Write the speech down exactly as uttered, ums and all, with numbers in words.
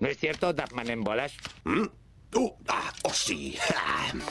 ¿No es cierto, Duckman en bolas? ¿Mm? Uh, ah, oh, sí.